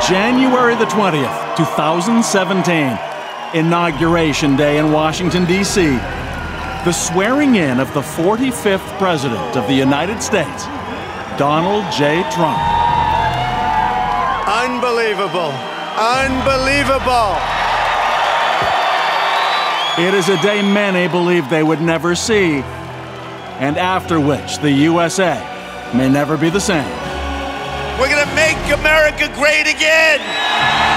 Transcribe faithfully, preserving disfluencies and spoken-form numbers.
January the twentieth, two thousand seventeen, Inauguration Day in Washington, D C The swearing in of the forty-fifth President of the United States, Donald J. Trump. Unbelievable. Unbelievable. It is a day many believed they would never see, and after which the U S A may never be the same. We're going to make America great again.